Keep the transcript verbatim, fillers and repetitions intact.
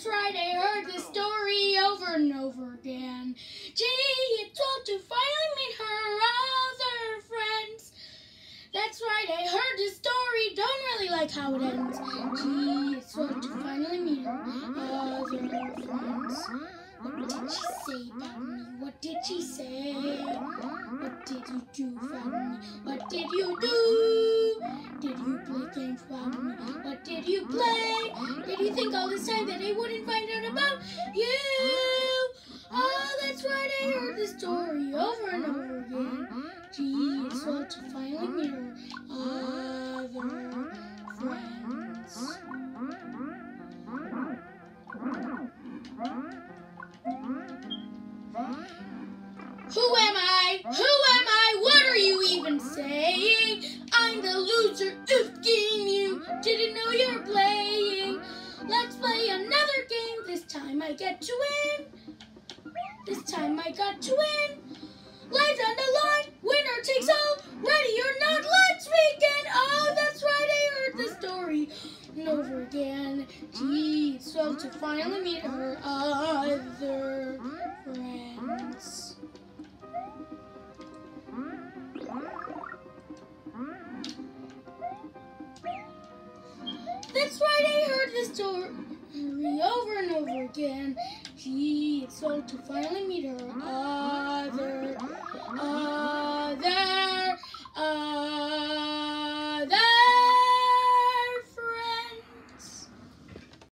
that's right, I heard this story over and over again. Gee, it's swell to finally meet her other friends. That's right, I heard this story, don't really like how it ends. Gee, it's swell to finally meet her other friends. What did she say about me? What did she say? What did you do for me? What did you do? Did you play games for me? What did you play? Did you think all this time that I wouldn't find out about you? Oh, that's right, I heard the story over and over again. Gee, it's swell to finally meet her other friends. Who am I? Who am I? What are you even saying? I'm the loser asking you. Didn't know you're playing. Let's play another game. This time I get to win. This time I got to win. Lives on the line. Winner takes all. Ready or not, let's begin. Oh, that's right. I heard the story and over again. Gee, it's swell to finally meet her other friends. That's right, I heard this story over and over again. Gee, it's swell to finally meet her other, other